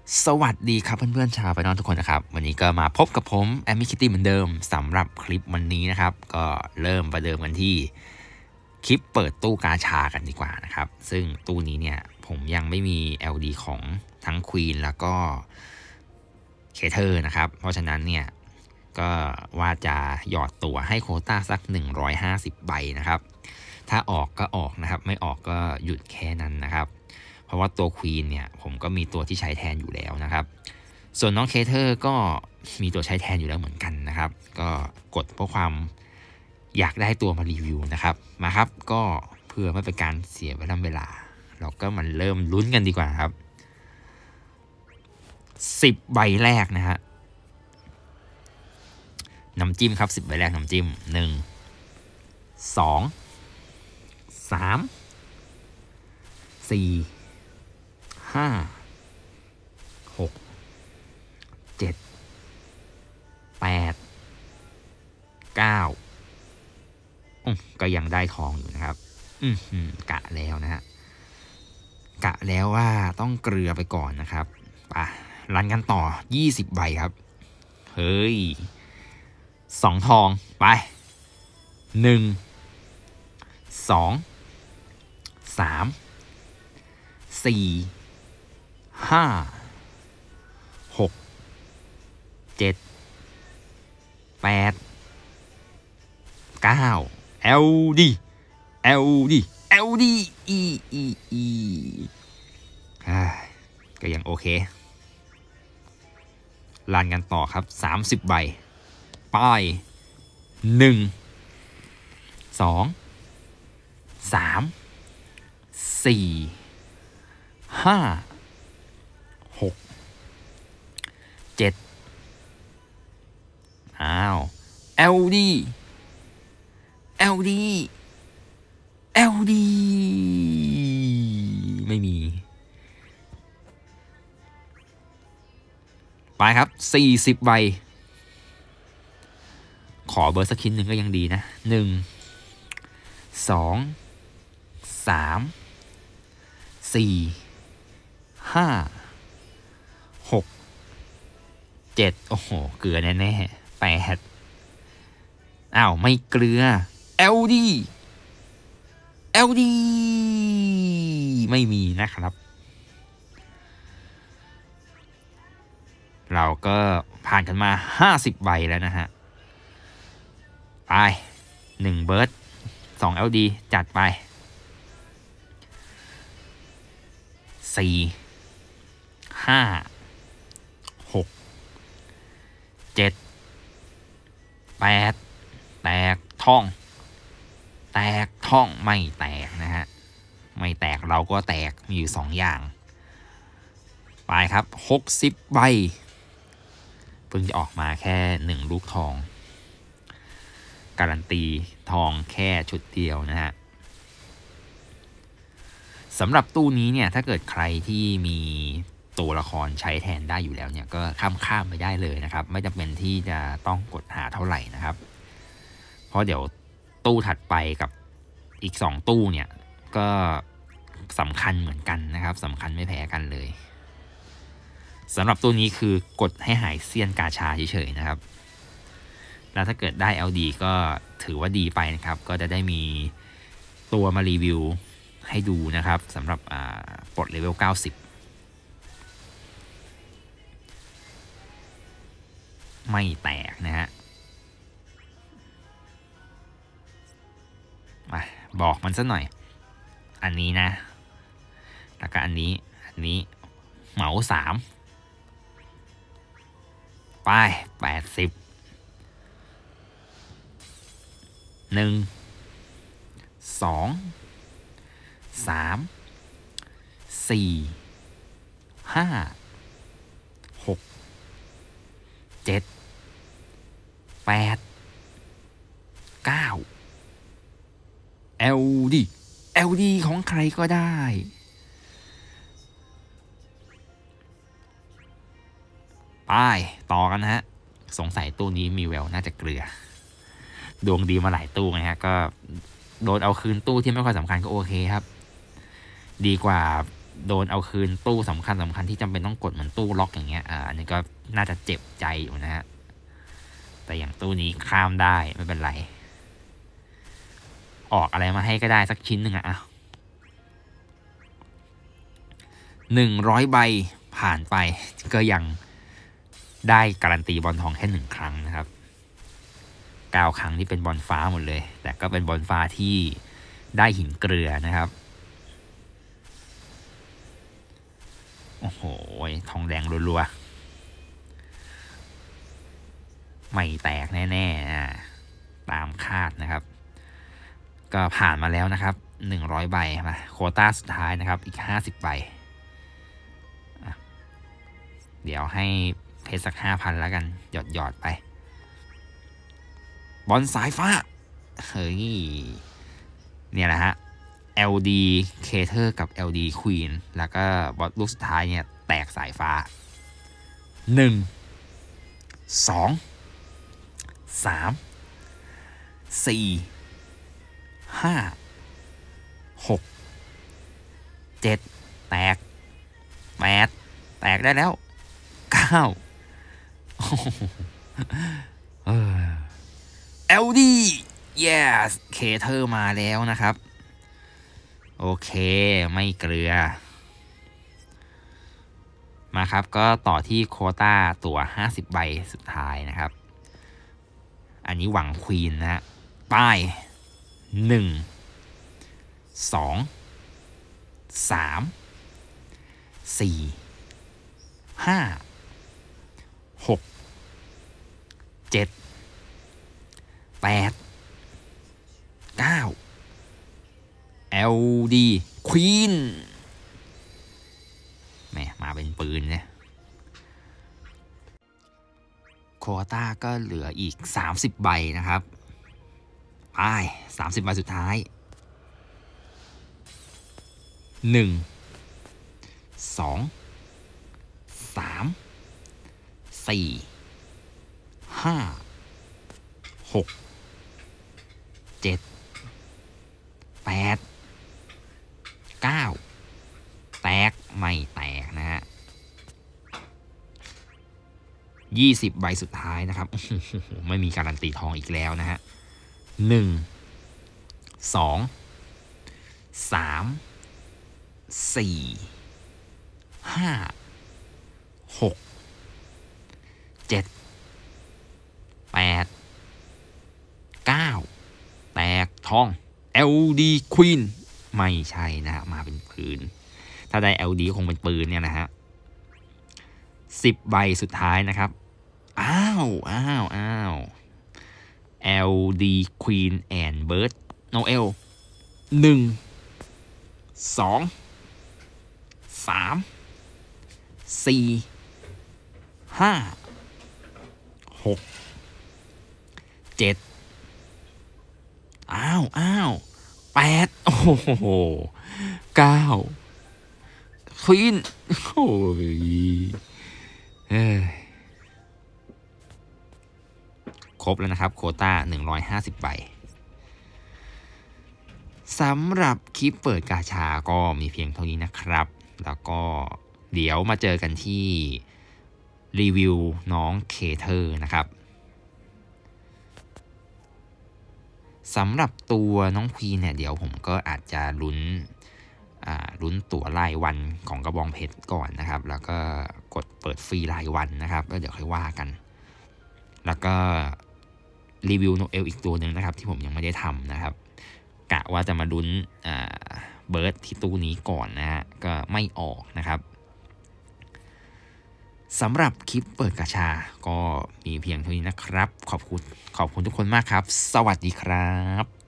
สวัสดีครับเพื่อนๆชาวไฟนอลทุกคนนะครับวันนี้ก็มาพบกับผมแอมมี่คิตตี้เหมือนเดิมสำหรับคลิปวันนี้นะครับก็เริ่มประเดิมกันที่คลิปเปิดตู้กาชากันดีกว่านะครับซึ่งตู้นี้เนี่ยผมยังไม่มี LD ของทั้ง Queen แล้วก็เคเทอร์นะครับเพราะฉะนั้นเนี่ยก็ว่าจะหยอดตัวให้โควต้าสัก150 ใบนะครับถ้าออกก็ออกนะครับไม่ออกก็หยุดแค่นั้นนะครับเพราะว่าตัว Queen เนี่ยผมก็มีตัวที่ใช้แทนอยู่แล้วนะครับส่วนน้องเคเทอร์ก็มีตัวใช้แทนอยู่แล้วเหมือนกันนะครับก็กดเพราะความอยากได้ตัวมารีวิวนะครับมาครับก็เพื่อไม่เป็นการเสียเวลาเราก็มาเริ่มลุ้นกันดีกว่าครับ10 ใบแรกนะฮะน้ำจิ้มครับ10 ใบแรกน้ำจิ้ม1 2 3 4 5 6 7 8 9ก็ยังได้ทองอยู่นะครับกะแล้วนะฮะกะแล้วว่าต้องเกลือไปก่อนนะครับรันกันต่อ20 ใบครับเฮ้ย2 ทองไป1 2 3 4 5 6 7 8 9 LD LD LD ก็ยังโอเครันกันต่อครับ30 ใบป้าย1 2 3 4 5 6 7LD LD LD ไม่มีไปครับ40 ใบขอเบอร์สักชิ้นหนึ่งก็ยังดีนะ1 2 3 4 5 6 7โอ้โหเกลือแน่ๆ8ไม่เกลือ LD LD ไม่มีนะครับเราก็ผ่านกันมา50 ใบแล้วนะฮะไป1 เบิร์ด2 LD จัดไป4 5 6 7 8แตกท่องแตกท่องไม่แตกนะฮะไม่แตกเราก็แตกมีอยู่2 อย่างไปครับ60 ใบเพิ่งจะออกมาแค่1 ลูกทองการันตีทองแค่ชุดเดียวนะฮะสำหรับตู้นี้เนี่ยถ้าเกิดใครที่มีตัวละครใช้แทนได้อยู่แล้วเนี่ยก็ข้ามไปได้เลยนะครับไม่จำเป็นที่จะต้องกดหาเท่าไหร่นะครับเพราะเดี๋ยวตู้ถัดไปกับอีก2 ตู้เนี่ยก็สำคัญเหมือนกันนะครับสำคัญไม่แพ้กันเลยสำหรับตู้นี้คือกดให้หายเซียนกาชาเฉยๆนะครับแล้วถ้าเกิดได้ LD ก็ถือว่าดีไปนะครับก็จะได้มีตัวมารีวิวให้ดูนะครับสำหรับปลดเลเวล90ไม่แตกนะฮะบอกมันซะหน่อยอันนี้นะแล้วก็อันนี้เหมา3ไป80 1 2 3 4 5 6 7 8 9 LD LD ของใครก็ได้ไปต่อกันนะฮะสงสัยตู้นี้มีแววน่าจะเกลือดวงดีมาหลายตู้นะฮะก็โดนเอาคืนตู้ที่ไม่ค่อยสำคัญก็โอเคครับดีกว่าโดนเอาคืนตู้สำคัญที่จำเป็นต้องกดเหมือนตู้ล็อกอย่างเงี้ยอันนี้ก็น่าจะเจ็บใจอยู่นะฮะแต่อย่างตู้นี้ข้ามได้ไม่เป็นไรออกอะไรมาให้ก็ได้สักชิ้นหนึ่งอะ100 ใบผ่านไปก็ยังได้การันตีบอลทองแค่1 ครั้งนะครับ9 ครั้งที่เป็นบอลฟ้าหมดเลยแต่ก็เป็นบอลฟ้าที่ได้หินเกลือนะครับโอ้โหทองแดงรัวๆไม่แตกแน่ๆตามคาดนะครับก็ผ่านมาแล้วนะครับ100 ใบมาโควต้าสุดท้ายนะครับอีก50 ใบเดี๋ยวให้เพชรสัก 5,000 แล้วกันหยอดไปบอลสายฟ้าเฮ้ยเนี่ยแหละฮะ LD Cater กับ LD Queen แล้วก็บอลลูกสุดท้ายเนี่ยแตกสายฟ้า1 2 3 4 5 6 7แตก8แตกได้แล้ว9LD yes Cater มาแล้วนะครับโอเคไม่เกลือมาครับก็ต่อที่โควต้าตัว50 ใบสุดท้ายนะครับอันนี้หวังควีนนะฮะป้าย1 2 3 4 5 6 7 8 9 LD Queen แหมมาเป็นปืนเนี่ยโควต้าก็เหลืออีก30 ใบนะครับไป30 ใบสุดท้าย1 2 3 4 5 6 7 8 9แตกไม่แตกนะฮะ20 ใบสุดท้ายนะครับไม่มีการันตีทองอีกแล้วนะฮะ1 2 3 4 5 6 7 8 9แตกทอง LD Queen ไม่ใช่นะฮะมาเป็นปืนถ้าได้ LD คงเป็นปืนเนี่ยนะฮะ10 ใบสุดท้ายนะครับอ้าว LD Queen and Bird Noel 1 2 3 4 5 6 7อ้าว8โอ้โห9ควีนโอ้ยครบแล้วนะครับโควต้า150 ใบสำหรับคลิปเปิดกาชาก็มีเพียงเท่านี้นะครับแล้วก็เดี๋ยวมาเจอกันที่รีวิวน้องเคเทอร์นะครับสำหรับตัวน้องควีนเนี่ยเดี๋ยวผมก็อาจจะลุ้นตั๋วรายวันของกระบองเพชรก่อนนะครับแล้วก็กดเปิดฟรีรายวันนะครับแล้วเดี๋ยวค่อยว่ากันแล้วก็รีวิวโนเอลอีกตัวหนึ่งนะครับที่ผมยังไม่ได้ทำนะครับกะว่าจะมาลุ้นเบิร์ดที่ตู้นี้ก่อนนะฮะก็ไม่ออกนะครับสำหรับคลิปเปิดกาชาก็มีเพียงเท่านี้นะครับขอบคุณทุกคนมากครับสวัสดีครับ